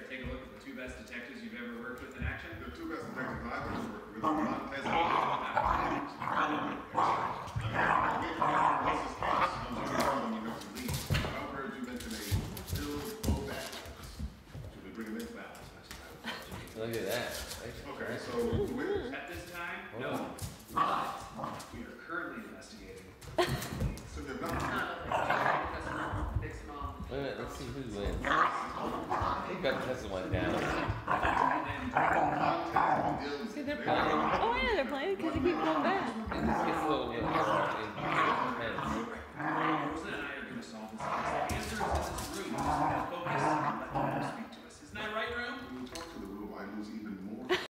take a look at the two best detectives you've ever worked with in action? The two best detectives I've ever worked with are Tessa and I've heard you mention a filled both actors. Should we bring him in balance? Look at that. Okay, so where? At this time, no. But we are currently investigating. So they're not. Fix them all. Wait a minute, let's see who wins. I think that Tessa went down. See, they're playing. Oh yeah, they're playing because you keep going back. It just gets a little bit intense. Rosa and I are going to solve this case. The answer is in this room. Focus.